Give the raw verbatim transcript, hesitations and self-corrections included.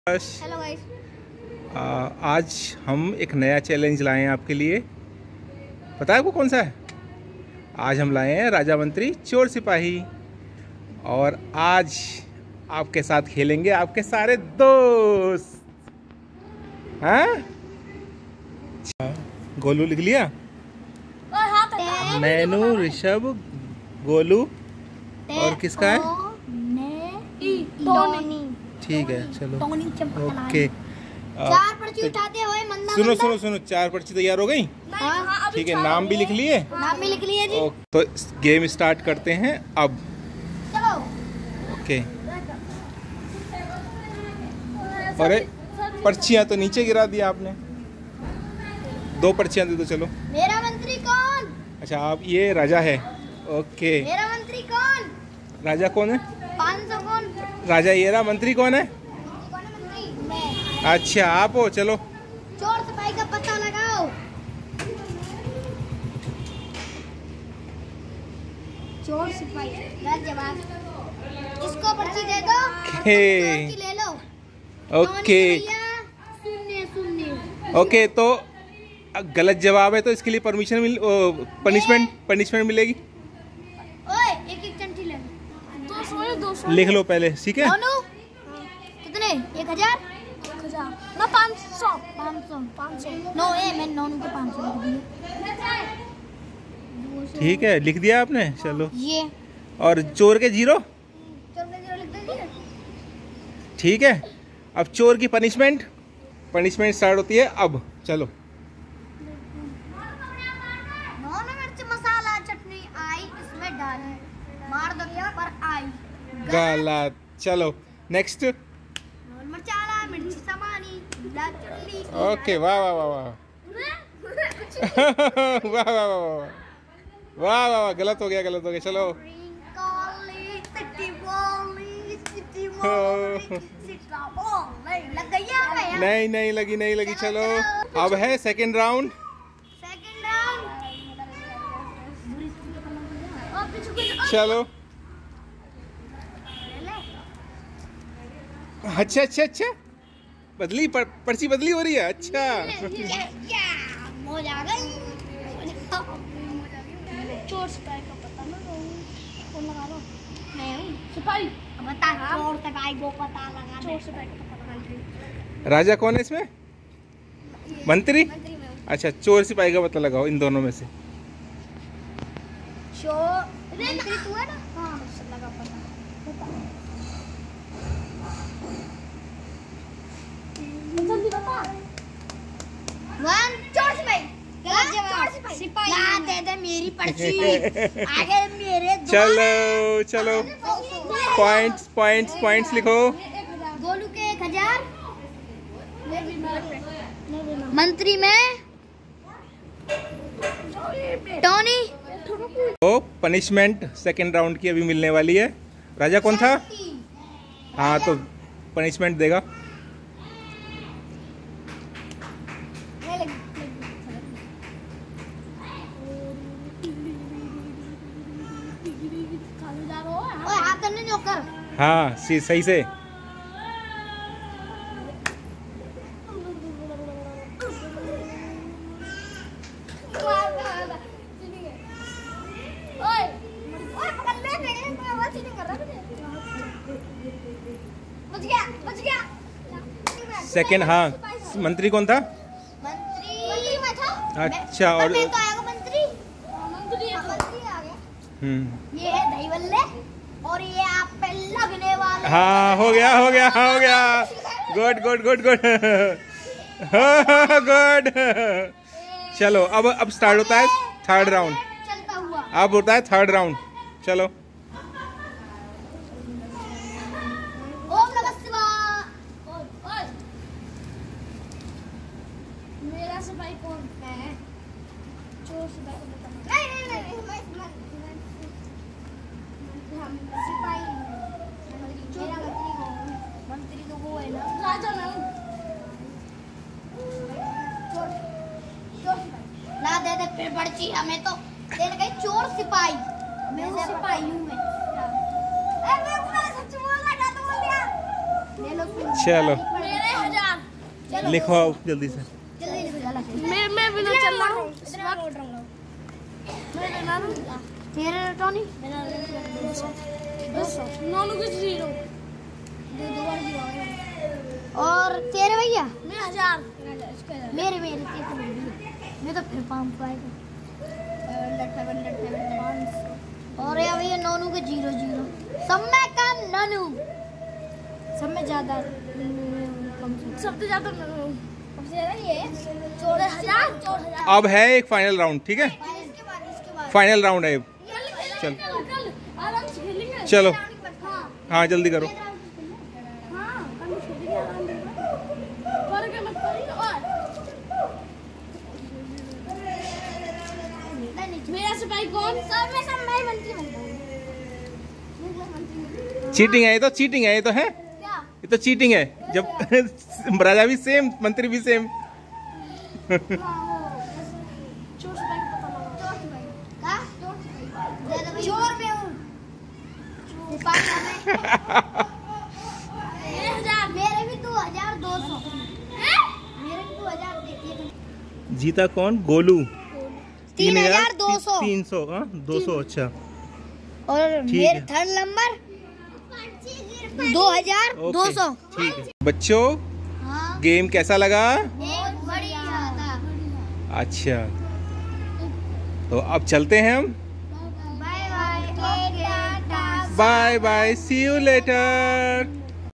Hello guys, आज हम एक नया चैलेंज लाए हैं आपके लिए। पता है आपको कौन सा है? आज हम लाए हैं राजा मंत्री चोर सिपाही। और आज आपके साथ खेलेंगे आपके सारे दोस्त। हाँ, गोलू लिख लिया? नैनू, ऋषभ, गोलू और किसका है? ठीक है, चलो ओके। चार पर्ची उठाते हुए मंदा सुनो सुनो सुनो चार पर्ची तैयार हो गई? हाँ, ठीक है, नाम भी लिख लिए? नाम भी लिख लिए जी। तो गेम स्टार्ट करते हैं अब। चलो ओके। अरे पर्चियां तो नीचे गिरा दिया आपने। दो पर्चियां दे दो। चलो। मेरा मंत्री कौन? अच्छा, आप ये राजा है। ओके। मेरा मंत्री कौन? राजा कौन है? पाँच सौ कौन? राजा ये रहा। मंत्री कौन है? कौन है मंत्री? मैं। अच्छा, आप हो। चलो चोर सिपाही का पता लगाओ। चोर सिपाही गलत जवाब। इसको पर्ची दे दो। ओके। पर्ची ले लो। ओके शून्य शून्य। ओके, तो गलत जवाब है तो इसके लिए परमिशन मिल पनिशमेंट पनिशमेंट मिलेगी। ओए, एक एक चंटी ले लो। दो सौ दो सौ लिख लो पहले, ठीक है? नौनू कितने? एक हजार? एक हजार ना, पाँच सौ। पाँच सौ पाँच सौ नो ए मैं नौनू को पाँच सौ लिख दिए। ठीक है, लिख दिया आपने। चलो। ये और चोर के जीरो। चोर के जीरो लिख दीजिए। ठीक है, अब चोर की पनिशमेंट पनिशमेंट स्टार्ट होती है अब। चलो। नॉन मिर्च मसाला चटनी आई इसमें डाली, मार दो क्या पर आई गलत। चलो नेक्स्ट। नॉन मसाला मिर्च समानी ला चुल्ली। ओके, वाह वाह वाह वाह वाह वाह वाह वाह वाह वाह वाह, गलत हो गया गलत हो गया। चलो। लग गई है? नहीं नहीं लगी नहीं लगी। चलो, अब है सेकंड राउंड। Second round. चलो। अच्छा अच्छा अच्छा, बदली पर, पर्ची बदली हो रही है। अच्छा मौज आ गई। चोर सिपाही का पता लगाओ। कौन लगा लो? मैं हूँ सिपाही। बता, चोर सिपाही को पता लगा। चोर सिपाही को पता लगा। राजा कौन है इसमें? मंत्री। मंत्री में हूँ। अच्छा, चोर सिपाही का पता लगाओ इन दोनों में से। चोर मंत्री तू है ना? हाँ, सब लगा पता। जल्दी बता। वन चोर सिपाही। गलत जवाब। सिपाही। ला दे दे मेरी पर्ची। आगे मेरे दो। चलो चलो, पॉइंट्स पॉइंट्स पॉइंट्स लिखो। गोलू के एक हजार। मंत्री में टोनी। तो पनिशमेंट सेकंड राउंड की अभी मिलने वाली है। राजा कौन था? हाँ, तो पनिशमेंट देगा। हाँ, सी सही से। सेकंड। हाँ, मंत्री कौन था? मंत्री में था। अच्छा, और मैं तो आया मंत्री। मंत्री आ गया। हम्म ये है दही बल्ले और ये आप पे लगने वाले। हाँ, हो गया हो गया हो गया। Good good good good good. चलो, अब अब स्टार्ट होता है थर्ड राउंड। चलता हुआ अब होता है थर्ड राउंड। चलो। ओम नमः शिवाय। ओए, मेरा सिपाही कौन है? चोर सिपाही को बता। नहीं नहीं नहीं, मैं हम सिपाही। मेरा मंत्री कौन? मंत्री तो वो है ना, राजा ना। चोर चोर सिपाही। ना दे दे फिर पर्ची हमें तो दे गई। चोर सिपाही। मैं सिपाही हूँ मैं। ए मैं सच बोल रहा था तो बोल दिया। ले लो। चलो। लिखो आओ जल्दी से। मैं मैं बिना चल रहा हूँ इस वक्त। मैं बिना तेरे टोनी नॉनू के जीरो और तेरे भैया मैं हजार मेरे मेरे मैं तो फिर पाँच सौ आएगा और यार भैया नॉनू के जीरो जीरो सब में कम नॉनू सब में ज्यादा सबसे ज्यादा सबसे ज्यादा ये चौदह हजार अब है एक फाइनल राउंड, ठीक है? फाइनल राउंड है। चल चलो हाँ जल्दी करो। मेरा सिपाही कौन सा? मैं सिपाही मंत्री बनता हूँ। चीटिंग है ये तो, चीटिंग है ये तो है, ये तो चीटिंग है। जब राजा भी सेम, मंत्री भी सेम। चोर में हूँ। मेरे भी दो हजार दो सौ मेरे भी दो हजार जीता कौन? गोलू। तीन हजार दो सौ तीन सौ हाँ दो सौ अच्छा। और मेरे थर्ड नंबर दो हजार दो सौ। ठीक है बच्चों, हाँ गेम कैसा लगा? बहुत बढ़िया था। अच्छा तो अब चलते हैं हम। Bye bye bye bye, see you letter.